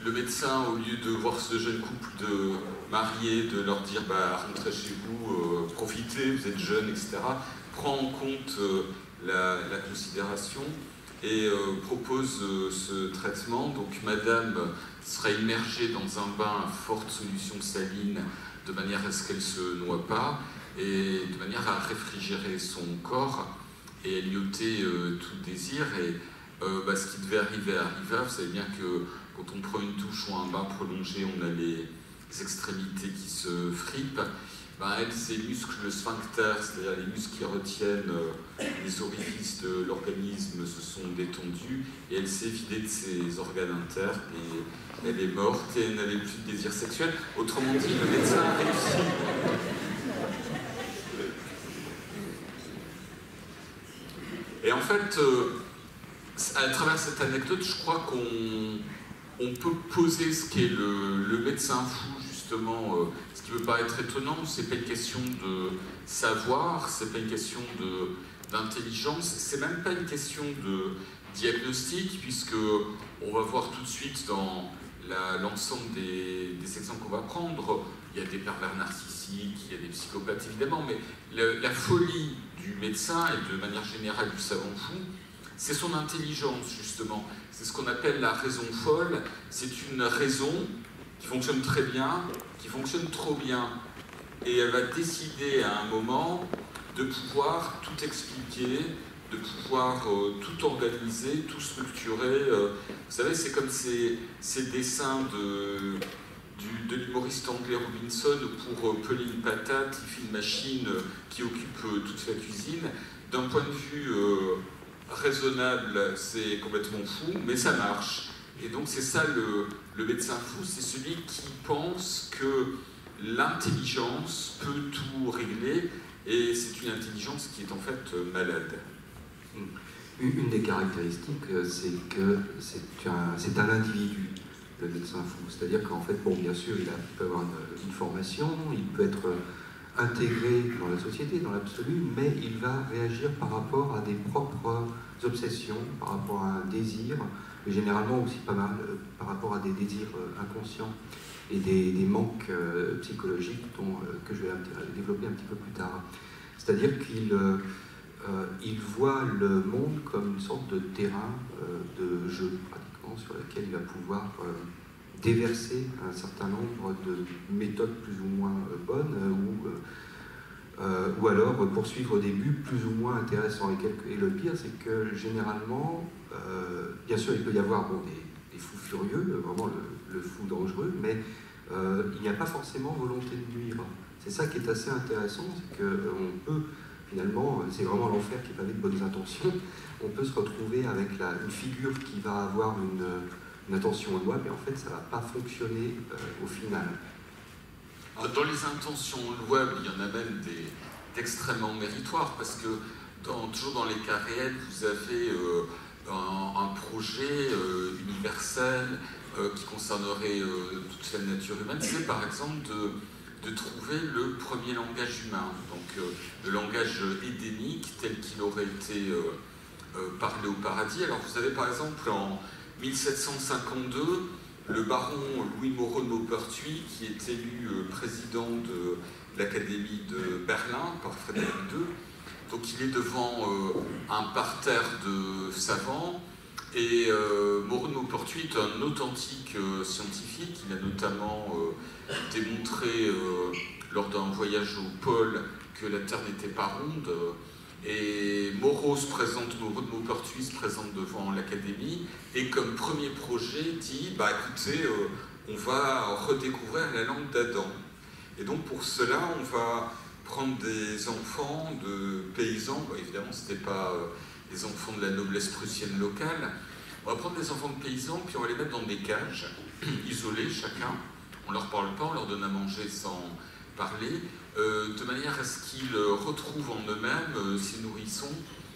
le médecin, au lieu de voir ce jeune couple de mariés, de leur dire bah, rentrez chez vous, profitez, vous êtes jeunes, etc., prend en compte la considération et propose ce traitement. Donc madame sera immergée dans un bain à forte solution saline de manière à ce qu'elle ne se noie pas et de manière à réfrigérer son corps et à ôter tout désir. Et ce qui devait arriver arriva. Vous savez bien que quand on prend une douche ou un bain prolongé, on a les extrémités qui se fripent. Elle, ses muscles sphincters, c'est-à-dire les muscles qui retiennent les orifices de l'organisme, se sont détendus et elle s'est vidée de ses organes internes et elle est morte et elle n'avait plus de désir sexuel. Autrement dit, le médecin a réussi. Et en fait, à travers cette anecdote, je crois qu'on peut poser ce qu'est le médecin fou, justement. Ce qui peut paraître étonnant, c'est pas une question de savoir, c'est pas une question d'intelligence, c'est même pas une question de diagnostic, puisque on va voir tout de suite dans l'ensemble des exemples qu'on va prendre, il y a des pervers narcissiques, il y a des psychopathes évidemment, mais la folie du médecin et de manière générale du savant fou, c'est son intelligence justement. C'est ce qu'on appelle la raison folle. C'est une raison qui fonctionne très bien, qui fonctionne trop bien. Et elle va décider à un moment de pouvoir tout expliquer, de pouvoir tout organiser, tout structurer. Vous savez, c'est comme ces dessins de l'humoriste anglais Robinson pour peler une patate, il fait une machine qui occupe toute la cuisine. D'un point de vue raisonnable, c'est complètement fou, mais ça marche. Et donc c'est ça le médecin fou, c'est celui qui pense que l'intelligence peut tout régler, et c'est une intelligence qui est en fait malade. Une des caractéristiques, c'est que c'est un individu, le médecin fou. C'est-à-dire qu'en fait, bon, bien sûr, il peut avoir une formation, il peut être intégré dans la société, dans l'absolu, mais il va réagir par rapport à des propres obsessions, par rapport à un désir, mais généralement aussi pas mal par rapport à des désirs inconscients et des manques psychologiques que je vais développer un petit peu plus tard. C'est-à-dire qu'il voit le monde comme une sorte de terrain de jeu, pratiquement, sur lequel il va pouvoir déverser un certain nombre de méthodes plus ou moins bonnes ou alors poursuivre des buts plus ou moins intéressants. Et le pire, c'est que généralement, bien sûr, il peut y avoir des fous furieux, vraiment le fou dangereux, mais il n'y a pas forcément volonté de nuire. C'est ça qui est assez intéressant, c'est qu'on peut finalement, c'est vraiment l'enfer qui est pavé de bonnes intentions, on peut se retrouver avec une figure qui va avoir une intention louable, mais en fait ça ne va pas fonctionner au final. Dans les intentions louables, il y en a même d'extrêmement méritoires, parce que toujours dans les cas réels, vous avez un projet universel qui concernerait toute la nature humaine. C'est par exemple de trouver le premier langage humain, donc le langage édénique tel qu'il aurait été parlé au paradis. Alors vous avez par exemple en 1752 le baron Louis Moreau de Maupertuis qui est élu président de l'Académie de Berlin par Frédéric II. Donc il est devant un parterre de savants et Moreau de Maupertuis est un authentique scientifique. Il a notamment démontré lors d'un voyage au pôle que la Terre n'était pas ronde. Et Moreau de Maupertuis se présente devant l'Académie et comme premier projet dit écoutez, on va redécouvrir la langue d'Adam. Et donc pour cela, on va prendre des enfants de paysans, évidemment ce n'était pas des enfants de la noblesse prussienne locale, on va prendre des enfants de paysans puis on va les mettre dans des cages, isolés chacun, on leur parle pas, on leur donne à manger sans parler, de manière à ce qu'ils retrouvent en eux-mêmes, ces nourrissons,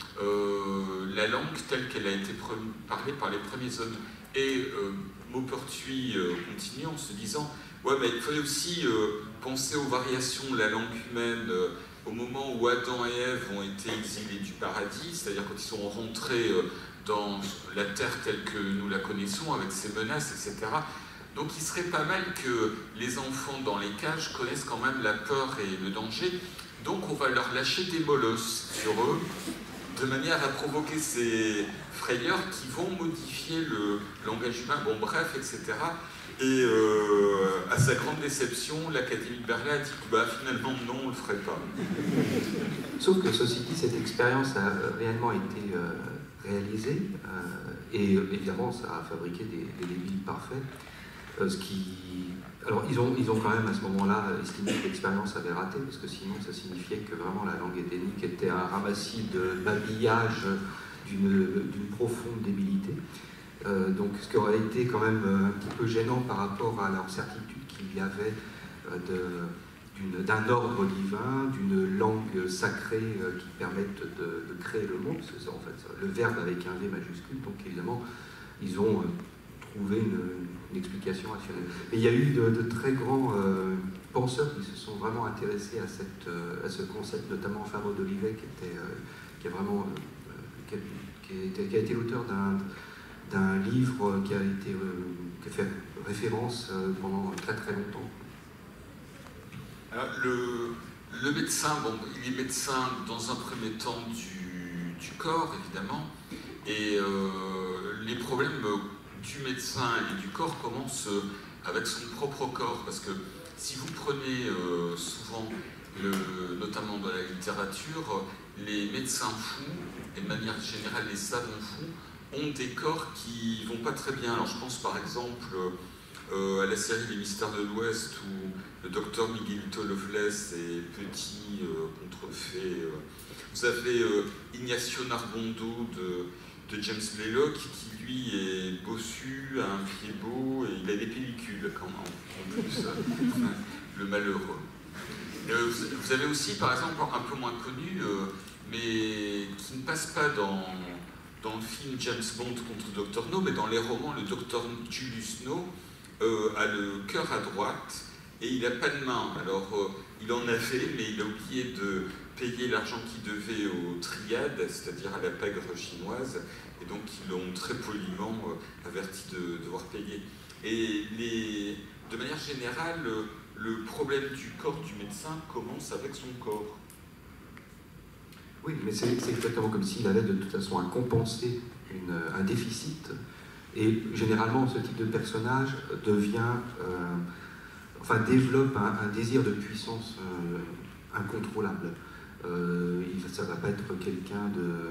la langue telle qu'elle a été parlée par les premiers hommes. Et Maupertuis continue en se disant ouais, mais il fallait aussi penser aux variations de la langue humaine au moment où Adam et Ève ont été exilés du paradis, c'est-à-dire quand ils sont rentrés dans la terre telle que nous la connaissons, avec ses menaces, etc. Donc il serait pas mal que les enfants dans les cages connaissent quand même la peur et le danger. Donc on va leur lâcher des molosses sur eux, de manière à provoquer ces frayeurs qui vont modifier le langage humain, bon bref, etc. Et à sa grande déception, l'Académie de Berlin a dit que bah, finalement non, on ne le ferait pas. Sauf que ceci dit, cette expérience a réellement été réalisée, et évidemment ça a fabriqué des villes parfaits. Alors ils ont quand même à ce moment-là estimé que l'expérience avait raté, parce que sinon ça signifiait que vraiment la langue édénique était un ramassis de babillage d'une profonde débilité. Donc ce qui aurait été quand même un petit peu gênant par rapport à leur certitude qu'il y avait d'un ordre divin, d'une langue sacrée qui permette de créer le monde, parce que c'est en fait le verbe avec un V majuscule, donc évidemment ils ont trouvé une explication rationnelle. Mais il y a eu de très grands penseurs qui se sont vraiment intéressés à ce concept, notamment Fabio d'Olivet qui a été l'auteur d'un livre qui a fait référence pendant très très longtemps. Alors, le médecin, bon, il est médecin dans un premier temps du corps, évidemment, et les problèmes du médecin et du corps commencent avec son propre corps, parce que si vous prenez souvent, notamment dans la littérature, les médecins fous, et de manière générale les savants fous, ont des corps qui vont pas très bien. Alors je pense par exemple à la série Les Mystères de l'Ouest où le docteur Miguelito Loveless est petit, contrefait. Vous avez Ignacio Narbondo de James Blaylock qui lui est bossu, a un pied beau et il a des pellicules quand même, en plus, le malheureux. Vous avez aussi par exemple un peu moins connu, mais qui ne passe pas dans le film James Bond contre Dr No, mais dans les romans, le Dr Julius No a le cœur à droite et il n'a pas de main. Alors il en avait, mais il a oublié de payer l'argent qu'il devait aux triades, c'est-à-dire à la pègre chinoise, et donc ils l'ont très poliment averti de devoir payer. Et de manière générale, le problème du corps du médecin commence avec son corps. Oui, mais c'est exactement comme s'il avait de toute façon à compenser un déficit. Et généralement, ce type de personnage développe un désir de puissance incontrôlable. Ça ne va pas être quelqu'un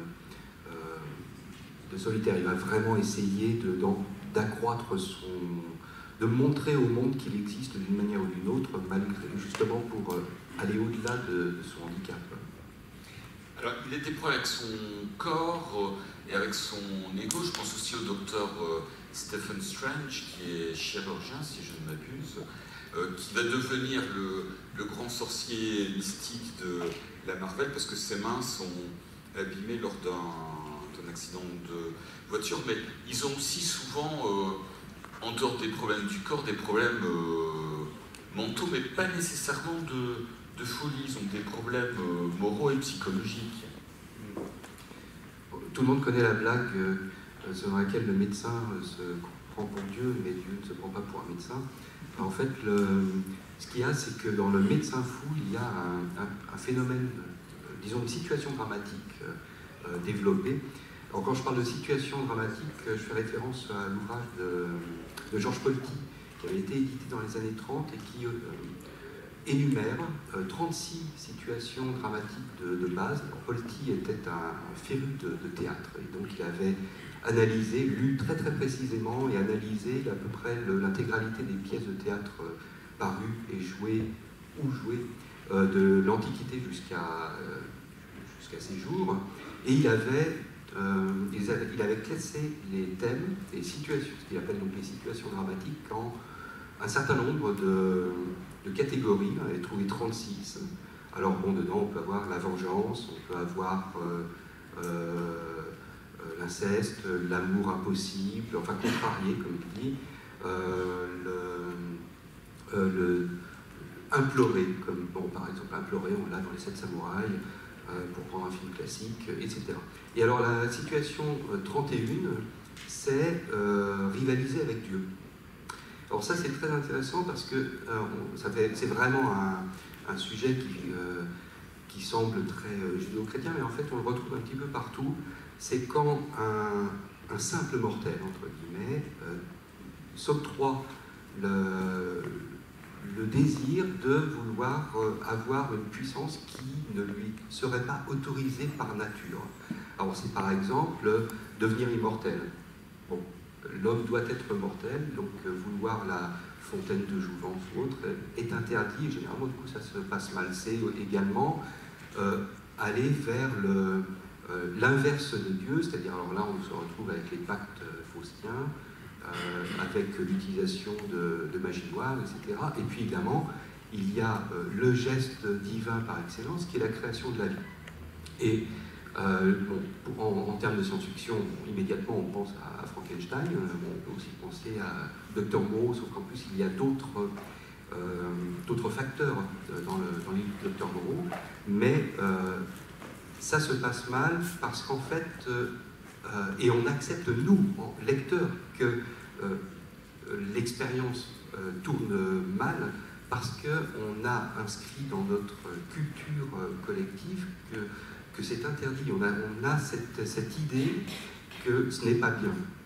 de solitaire. Il va vraiment essayer d'accroître de montrer au monde qu'il existe d'une manière ou d'une autre, justement pour aller au-delà de son handicap. Alors, il a des problèmes avec son corps et avec son ego. Je pense aussi au docteur Stephen Strange, qui est chirurgien, si je ne m'abuse, qui va devenir le grand sorcier mystique de la Marvel, parce que ses mains sont abîmées lors d'un accident de voiture. Mais ils ont aussi souvent, en dehors des problèmes du corps, des problèmes mentaux, mais pas nécessairement de folie, ils ont des problèmes moraux et psychologiques. Tout le monde connaît la blague selon laquelle le médecin se prend pour Dieu, mais Dieu ne se prend pas pour un médecin. En fait, ce qu'il y a, c'est que dans le médecin fou, il y a un phénomène, disons une situation dramatique développée. Alors quand je parle de situation dramatique, je fais référence à l'ouvrage de Georges Polti, qui avait été édité dans les années 30 et qui énumère 36 situations dramatiques de base. Alors, Polti était un féru de théâtre, et donc il avait analysé, lu très très précisément et analysé à peu près l'intégralité des pièces de théâtre parues et jouées de l'Antiquité jusqu'à ces jours, et il avait classé les thèmes, les situations, ce qu'il appelle donc les situations dramatiques, en un certain nombre de catégories. On avait trouvé 36. Alors bon, dedans on peut avoir la vengeance, on peut avoir l'inceste, l'amour impossible, enfin contrarié comme il dit, implorer, comme bon, par exemple implorer, on l'a dans les 7 samouraïs, pour prendre un film classique, etc. Et alors la situation 31, c'est rivaliser avec Dieu. Alors ça c'est très intéressant parce que c'est vraiment un sujet qui semble très judéo-chrétien, mais en fait on le retrouve un petit peu partout. C'est quand un simple mortel, entre guillemets, s'octroie le désir de vouloir avoir une puissance qui ne lui serait pas autorisée par nature. Alors c'est par exemple devenir immortel. Bon, l'homme doit être mortel, donc vouloir la fontaine de jouvence ou autre est interdit, et généralement du coup ça se passe mal. C'est également aller vers l'inverse de Dieu, c'est-à-dire, alors là on se retrouve avec les pactes faustiens, avec l'utilisation de magie noire, etc. Et puis évidemment, il y a le geste divin par excellence, qui est la création de la vie. Et en termes de science-fiction, immédiatement on pense à Frankenstein, on peut aussi penser à Dr Moreau, sauf qu'en plus il y a d'autres facteurs dans le livre de Dr Moreau, mais ça se passe mal parce qu'en fait, et on accepte nous, lecteurs, que l'expérience tourne mal parce qu'on a inscrit dans notre culture collective que c'est interdit. On a cette idée que ce n'est pas bien.